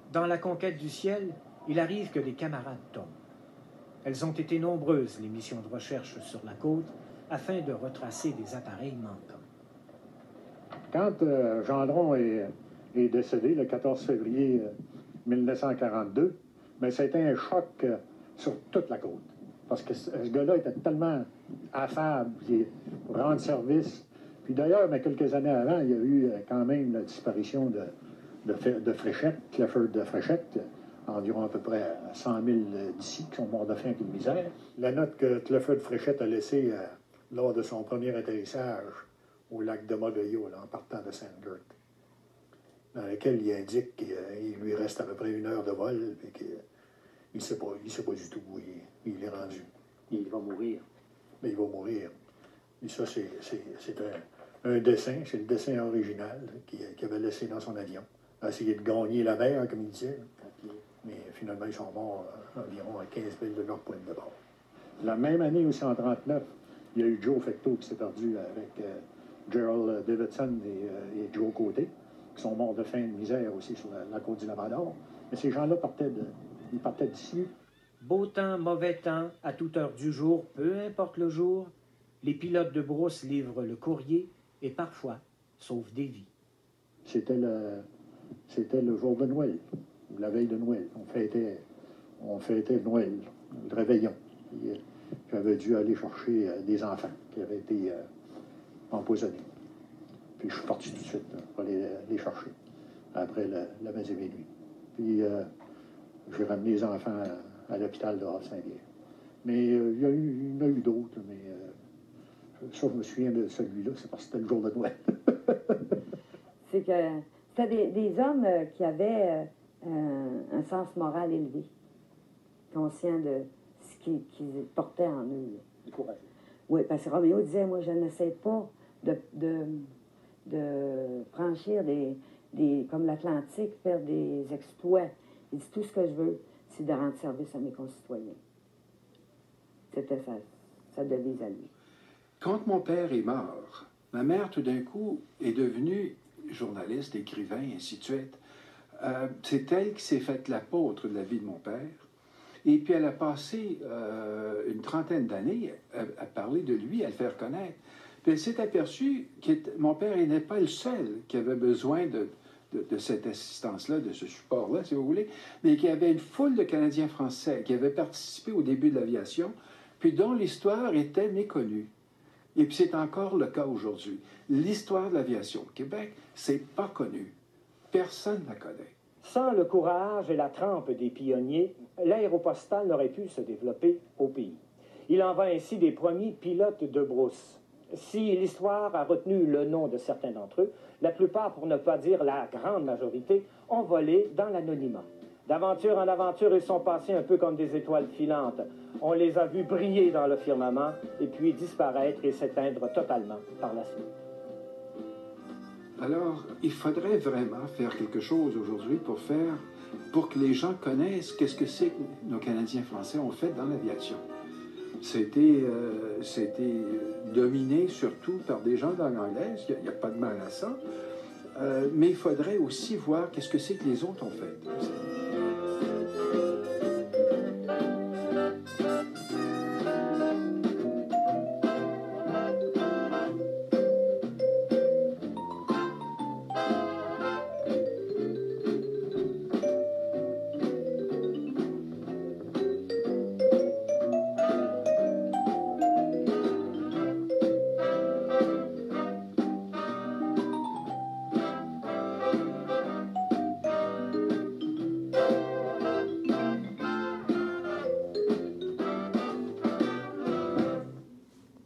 Dans la conquête du ciel, il arrive que des camarades tombent. Elles ont été nombreuses, les missions de recherche sur la côte, afin de retracer des appareils manquants. Quand Gendron est décédé le 14 février 1942, mais ça a été un choc sur toute la côte. Parce que ce gars-là était tellement affable pour rendre service. Puis d'ailleurs, mais quelques années avant, il y a eu quand même la disparition de Fréchette, Clifford de Fréchette, environ à peu près 100 000 d'ici qui sont morts de faim et de misère. La note que Clifford Fréchette a laissée lors de son premier atterrissage au lac de Mogollon, en partant de Sandgert, dans laquelle il indique qu'il lui reste à peu près 1 heure de vol et qu'il ne sait pas du tout où il est rendu. Il va mourir. Mais il va mourir. Et ça, c'est un dessin, c'est le dessin original qu'il avait laissé dans son avion. Il a essayé de gagner la mer, comme il disait. Mais finalement, ils sont morts environ à 15 000 de leur pointe de bord. La même année aussi, en 1939, il y a eu Joe Fecteau qui s'est perdu avec Gerald Davidson et Joe Côté, qui sont morts de faim et de misère aussi sur la côte du Labrador. Mais ces gens-là partaient d'ici. Beau temps, mauvais temps, à toute heure du jour, peu importe le jour, les pilotes de brousse livrent le courrier et parfois sauvent des vies. C'était le jour de Noël, ou la veille de Noël. On fêtait Noël, le réveillon. J'avais dû aller chercher des enfants qui avaient été empoisonnés. Puis je suis parti tout de suite pour les chercher, après la messe et minuit. Puis j'ai ramené les enfants à l'hôpital de Saint-Pierre. Mais il y en a eu d'autres, mais ça, je me souviens de celui-là, c'est parce que c'était le jour de Noël. C'est que c'était des hommes qui avaient un sens moral élevé, conscients de ce qu'ils portaient en eux. Du courage. Oui, parce que Roméo disait, moi, je n'essaie pas de franchir comme l'Atlantique, faire des exploits. Il dit, tout ce que je veux, c'est de rendre service à mes concitoyens. C'était sa devise à lui. Quand mon père est mort, ma mère, tout d'un coup, est devenue journaliste, écrivain, ainsi de suite. C'est elle qui s'est faite l'apôtre de la vie de mon père. Et puis elle a passé une trentaine d'années à parler de lui, à le faire connaître. Puis elle s'est aperçue que mon père n'est pas le seul qui avait besoin de cette assistance-là, de ce support-là, si vous voulez, mais qu'il y avait une foule de Canadiens français qui avaient participé au début de l'aviation, puis dont l'histoire était méconnue. Et puis c'est encore le cas aujourd'hui. L'histoire de l'aviation au Québec, c'est pas connu. Personne ne la connaît. Sans le courage et la trempe des pionniers, l'aéropostale n'aurait pu se développer au pays. Il en va ainsi des premiers pilotes de brousse. Si l'histoire a retenu le nom de certains d'entre eux, la plupart, pour ne pas dire la grande majorité, ont volé dans l'anonymat. D'aventure en aventure, ils sont passés un peu comme des étoiles filantes. On les a vus briller dans le firmament et puis disparaître et s'éteindre totalement par la suite. Alors, il faudrait vraiment faire quelque chose aujourd'hui pour que les gens connaissent qu'est-ce que c'est que nos Canadiens français ont fait dans l'aviation. C'était dominé surtout par des gens de langue anglaise, il n'y a pas de mal à ça, mais il faudrait aussi voir qu'est-ce que c'est que les autres ont fait.